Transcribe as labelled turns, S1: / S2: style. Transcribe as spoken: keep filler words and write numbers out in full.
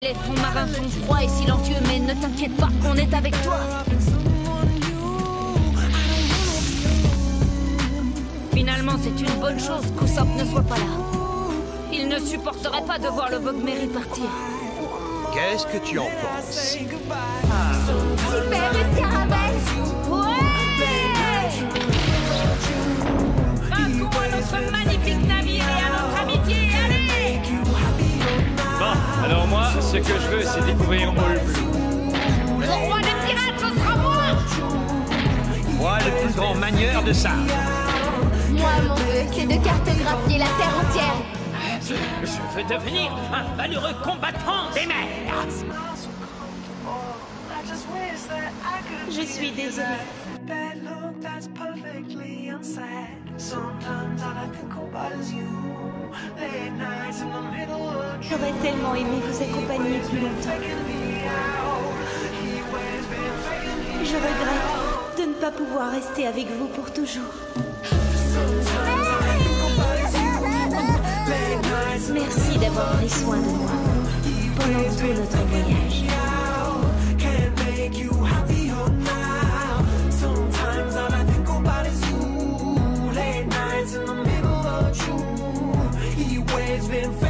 S1: Les fonds marins sont froids et silencieux, mais ne t'inquiète pas, on est avec toi. Finalement, c'est une bonne chose qu'Usopp ne soit pas là. Il ne supporterait pas de voir le Bogmeri partir.
S2: Qu'est-ce que tu en penses?
S1: Super le caramel. Ouais! Trinquons à notre magnifique navire et à notre amitié, allez!
S3: Bon, alors moi, ce que je veux, c'est découvrir All Blue.
S1: Le roi des pirates, ce sera moi!
S2: Moi, le plus grand manieur de ça.
S4: Moi, mon vœu, c'est de cartographier la Terre entière.
S3: Je, je veux devenir un valeureux combattant des mers.
S4: Je suis désolée. J'aurais tellement aimé vous accompagner plus longtemps. Je regrette de ne pas pouvoir rester avec vous pour toujours. Merci d'avoir pris soin de moi pendant tout notre voyage.
S5: Been